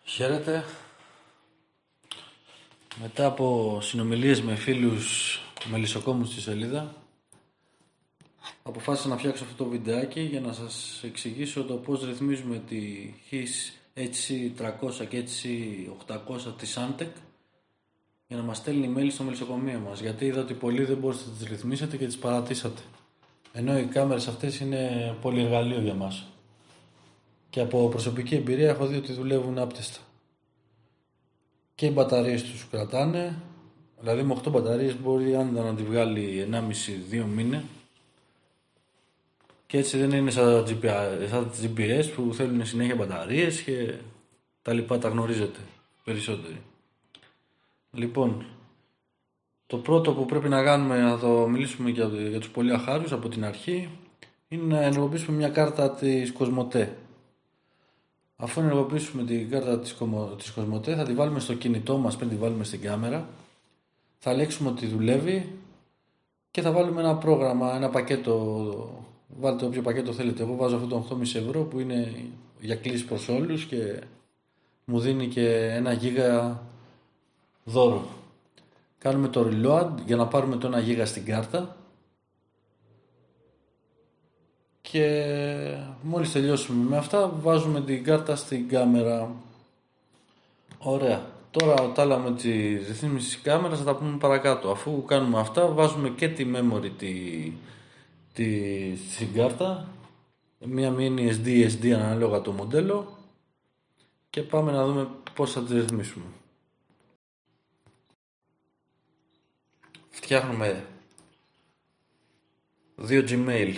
Χαίρετε. Μετά από συνομιλίες με φίλους μελισσοκόμους στη σελίδα, αποφάσισα να φτιάξω αυτό το βιντεάκι για να σας εξηγήσω το πώς ρυθμίζουμε τη HIS HC300 και HC800 της Antec για να μας στέλνει email στο μελισσοκομείο μας, γιατί είδα ότι πολλοί δεν μπορείτε να τις ρυθμίσετε και τις παρατήσατε, ενώ οι κάμερες αυτές είναι πολύ εργαλείο για μας και από προσωπική εμπειρία έχω δει ότι δουλεύουν άπτεστα. Και οι μπαταρίες τους κρατάνε, δηλαδή με 8 μπαταρίες μπορεί άνετα να τη βγάλει 1,5-2 μήνες, και έτσι δεν είναι σαν τις GPS που θέλουν συνέχεια μπαταρίες και τα λοιπά, τα γνωρίζετε περισσότεροι. Λοιπόν, το πρώτο που πρέπει να κάνουμε, να το μιλήσουμε για τους πολύ αχάριους από την αρχή, είναι να ενεργοποιήσουμε μια κάρτα της Κοσμοτέ. Αφού ενεργοποιήσουμε την κάρτα της Κοσμοτέ, θα τη βάλουμε στο κινητό μας πριν τη βάλουμε στην κάμερα, θα ελέγξουμε ότι δουλεύει και θα βάλουμε ένα πρόγραμμα, ένα πακέτο. Βάλτε όποιο πακέτο θέλετε. Εγώ βάζω αυτό το 8,5 € που είναι για κλήσεις προς όλους και μου δίνει και 1 γίγα δώρο. Κάνουμε το reload για να πάρουμε το 1 γίγα στην κάρτα και μόλις τελειώσουμε με αυτά βάζουμε την κάρτα στην κάμερα. Ωραία. Τώρα τα άλλα με τη ρυθμίση της κάμερας θα τα πούμε παρακάτω. Αφού κάνουμε αυτά βάζουμε και τη memory στην κάρτα, μία mini SD ανάλογα το μοντέλο, και πάμε να δούμε πώς θα τη ρυθμίσουμε. Φτιάχνουμε 2 Gmail.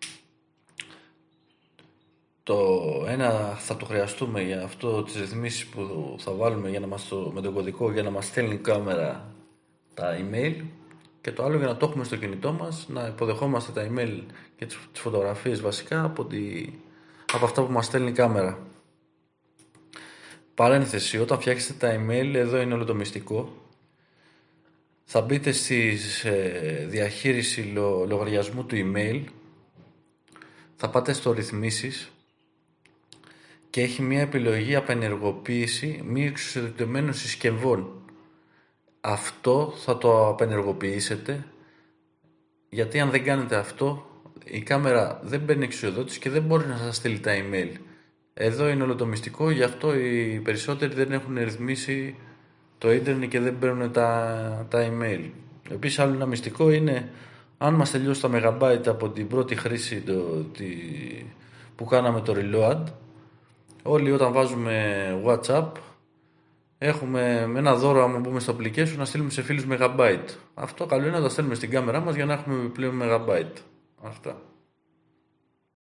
Το ένα θα το χρειαστούμε για αυτό τις ρυθμίσεις που θα βάλουμε για να με τον κωδικό για να μας στέλνει η κάμερα τα email, και το άλλο για να το έχουμε στο κινητό μας, να υποδεχόμαστε τα email και τις φωτογραφίες βασικά από αυτά που μας στέλνει η κάμερα. Παρένθεση, όταν φτιάξετε τα email, εδώ είναι όλο το μυστικό. Θα μπείτε στη διαχείριση λογαριασμού του email, θα πάτε στο ρυθμίσεις και έχει μια επιλογή απενεργοποίηση μη εξουσιοδοτημένων συσκευών. Αυτό θα το απενεργοποιήσετε, γιατί αν δεν κάνετε αυτό η κάμερα δεν παίρνει εξουσιοδότηση και δεν μπορεί να σας στείλει τα email. Εδώ είναι όλο το μυστικό, γι' αυτό οι περισσότεροι δεν έχουν ρυθμίσει το ίντερνετ και δεν παίρνουν τα email. Επίσης άλλο ένα μυστικό είναι, αν μας τελειώσει τα megabyte από την πρώτη χρήση που κάναμε το reload, όλοι όταν βάζουμε WhatsApp έχουμε με ένα δώρο, άμα μπούμε στο application, να στείλουμε σε φίλους megabyte. Αυτό καλό είναι να τα στέλνουμε στην κάμερά μας για να έχουμε επιπλέον megabyte. Αυτά.